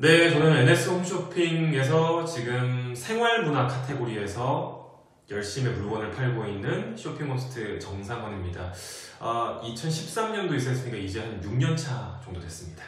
네, 저는 NS 홈쇼핑에서 지금 생활문화 카테고리에서 열심히 물건을 팔고 있는 쇼핑호스트 정상원입니다. 2013년도 있었으니까 이제 한 6년 차 정도 됐습니다.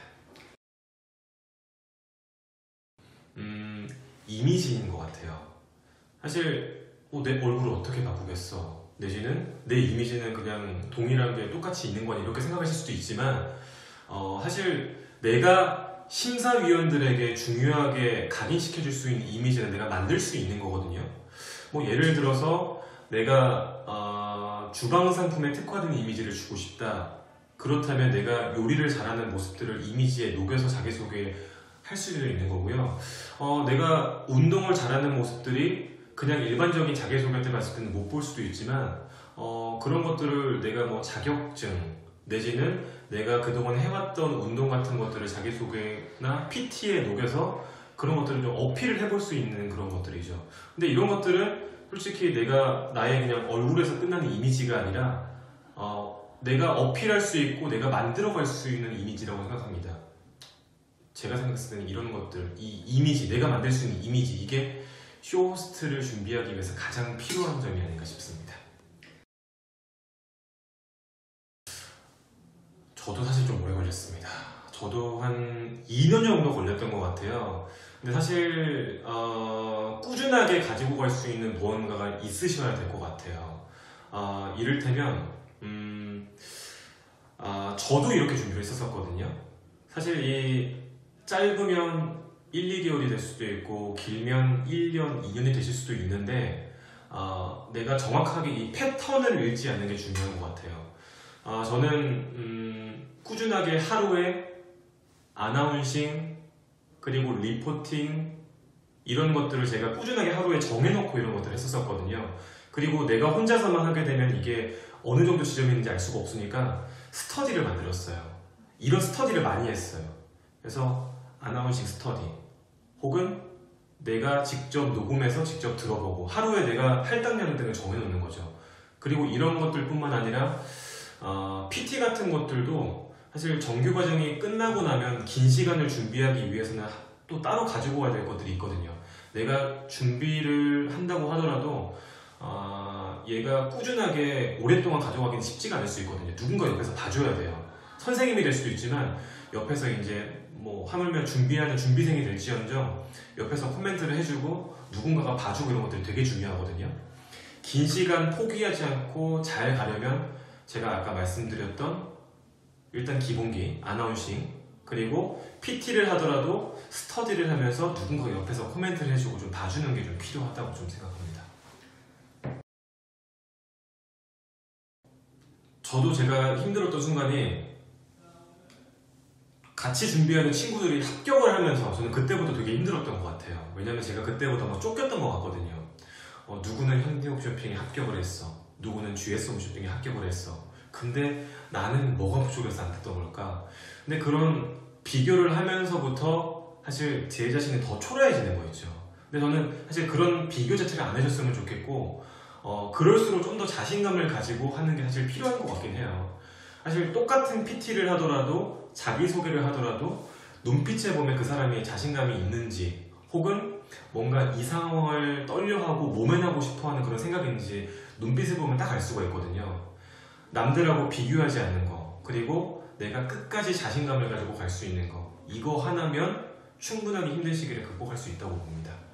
이미지인 것 같아요. 사실 내 얼굴을 어떻게 바꾸겠어? 내지는 내 이미지는 그냥 동일한 게 똑같이 있는 거니 이렇게 생각하실 수도 있지만 사실 내가 심사위원들에게 중요하게 각인시켜줄 수 있는 이미지는 내가 만들 수 있는 거거든요. 뭐 예를 들어서 내가 주방 상품에 특화된 이미지를 주고 싶다. 그렇다면 내가 요리를 잘하는 모습들을 이미지에 녹여서 자기소개 할 수도 있는 거고요. 내가 운동을 잘하는 모습들이 그냥 일반적인 자기소개 때 봤을 때는 못 볼 수도 있지만 그런 것들을 내가 뭐 자격증 내지는 내가 그동안 해왔던 운동 같은 것들을 자기소개나 PT에 녹여서 그런 것들을 좀 어필을 해볼 수 있는 그런 것들이죠. 근데 이런 것들은 솔직히 내가 나의 그냥 얼굴에서 끝나는 이미지가 아니라 내가 어필할 수 있고 내가 만들어갈 수 있는 이미지라고 생각합니다. 제가 생각했을 때는 이런 것들, 이 이미지, 내가 만들 수 있는 이미지, 이게 쇼호스트를 준비하기 위해서 가장 필요한 점이 아닌가 싶습니다. 저도 사실 좀 오래 걸렸습니다. 저도 한 2년 정도 걸렸던 것 같아요. 근데 사실 꾸준하게 가지고 갈 수 있는 무언가가 있으셔야 될 것 같아요. 이를테면 저도 이렇게 준비를 했었거든요. 사실 이 짧으면 1, 2개월이 될 수도 있고 길면 1년, 2년이 되실 수도 있는데 내가 정확하게 이 패턴을 읽지 않는 게 중요한 것 같아요. 저는 꾸준하게 하루에 아나운싱 그리고 리포팅 이런 것들을 제가 꾸준하게 하루에 정해놓고 이런 것들을 했었거든요. 그리고 내가 혼자서만 하게 되면 이게 어느 정도 지점이 있는지 알 수가 없으니까 스터디를 만들었어요. 이런 스터디를 많이 했어요. 그래서 아나운싱 스터디 혹은 내가 직접 녹음해서 직접 들어보고 하루에 내가 할당량 등을 정해놓는 거죠. 그리고 이런 것들 뿐만 아니라 PT 같은 것들도 사실 정규 과정이 끝나고 나면 긴 시간을 준비하기 위해서는 또 따로 가지고 와야 될 것들이 있거든요. 내가 준비를 한다고 하더라도 얘가 꾸준하게 오랫동안 가져가기는 쉽지가 않을 수 있거든요. 누군가 옆에서 봐줘야 돼요. 선생님이 될 수도 있지만 옆에서 이제 뭐 하물며 준비하는 준비생이 될지언정 옆에서 코멘트를 해주고 누군가가 봐주고 이런 것들이 되게 중요하거든요. 긴 시간 포기하지 않고 잘 가려면 제가 아까 말씀드렸던 일단 기본기, 아나운싱 그리고 PT를 하더라도 스터디를 하면서 누군가 옆에서 코멘트를 해주고 좀 봐주는 게 좀 필요하다고 좀 생각합니다. 저도 제가 힘들었던 순간이 같이 준비하는 친구들이 합격을 하면서 저는 그때부터 되게 힘들었던 것 같아요. 왜냐면 제가 그때부터 막 쫓겼던 것 같거든요. 누구는 현대홈쇼핑에 합격을 했어. 누구는 GS 홈쇼핑에 합격을 했어. 근데 나는 뭐가 부족해서 안 됐던 걸까? 근데 그런 비교를 하면서부터 사실 제 자신이 더 초라해지는 거 있죠. 근데 저는 사실 그런 비교 자체를 안 해줬으면 좋겠고 그럴수록 좀 더 자신감을 가지고 하는 게 사실 필요한 것 같긴 해요. 사실 똑같은 PT를 하더라도 자기소개를 하더라도 눈빛에 보면 그 사람이 자신감이 있는지 혹은 뭔가 이 상황을 떨려하고 모면하고 싶어하는 그런 생각이 있는지 눈빛을 보면 딱 알 수가 있거든요. 남들하고 비교하지 않는 거 그리고 내가 끝까지 자신감을 가지고 갈 수 있는 거 이거 하나면 충분하게 힘든 시기를 극복할 수 있다고 봅니다.